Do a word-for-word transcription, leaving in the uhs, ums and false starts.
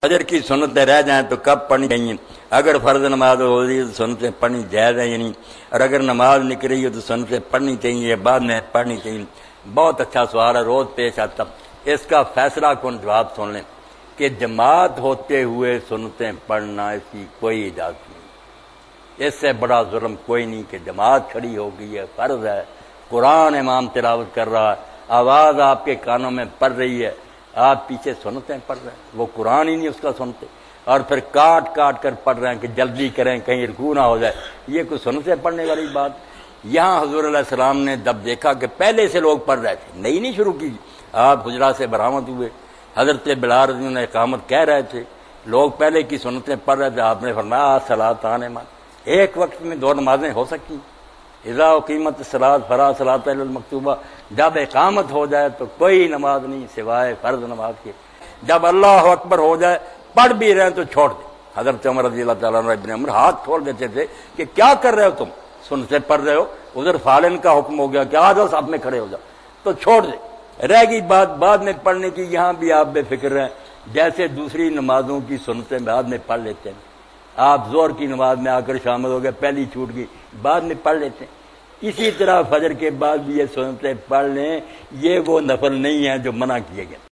فجر کی سنتیں رہ جائیں تو کب پڑھنی چاہیے؟ اگر فرض نماز ہو رہی ہے تو سنتیں پڑھنی جائز ہے یا نہیں، اور اگر نماز نکل رہی ہے تو سنتیں پڑھنی چاہیے یا بعد میں پڑھنی چاہیے؟ بہت اچھا سوال ہے، روز پیش آتا۔ اس کا فیصلہ کن جواب سن لیں کہ جماعت ہوتے ہوئے سنتیں پڑھنا اس کی کوئی اجازت نہیں۔ اس سے بڑا ظلم کوئی نہیں کہ جماعت کھڑی ہو گئی ہے، فرض ہے، قرآن امام تلاوت کر رہا ہے، آواز آپ کے کانوں میں پڑ رہی ہے، آپ پیچھے سنتیں پڑھ رہے ہیں، وہ قرآن ہی نہیں اس کا سنتے، اور پھر کاٹ کاٹ کر پڑھ رہے ہیں کہ جلدی کریں کہیں رکوع نہ ہو جائے۔ یہ کوئی سنتیں پڑھنے والی بات؟ یہاں حضور علیہ السلام نے جب دیکھا کہ پہلے سے لوگ پڑھ رہے تھے، نئی نہیں شروع کی، آپ حجرات سے برآمد ہوئے، حضرت بلال رضی اللہ عنہ اقامت کہہ رہے تھے، لوگ پہلے کی سنتیں پڑھ رہے تھے، آپ نے فرمایا صلاۃان مان، ایک وقت میں دو نمازیں ہو سکتی ہیں۔ اذا اقیمت الصلاۃ فلا صلاۃ الا المکتوبہ، جب اقامت ہو جائے تو کوئی نماز نہیں سوائے فرض نماز کے، جب اللہ اکبر ہو جائے پڑھ بھی رہے تو چھوڑ دیں۔ حضرت عمر رضی اللہ تعالیٰ عنہ ابن عمر ہاتھ کھول دیتے تھے کہ کیا کر رہے ہو تم، سنتے پڑھ رہے ہو، ادھر فالن کا حکم ہو گیا کہ آ جاؤ ساتھ میں کھڑے ہو جاؤ، تو چھوڑ دیں۔ رہ گئی بات بعد میں پڑھنے کی، یہاں بھی آپ بے فکر رہیں، جیسے دوسری نمازوں کی سنتیں بعد میں پڑھ لیتے ہیں، آپ زور کی نماز میں آ کر شامل ہو گئے، پہلی چھوٹ گئی، بعد میں پڑھ لیتے ہیں، اسی طرح فجر کے بعد بھی یہ سنتیں پڑھ لیں، یہ وہ نفل نہیں ہیں جو منع کیے گئے۔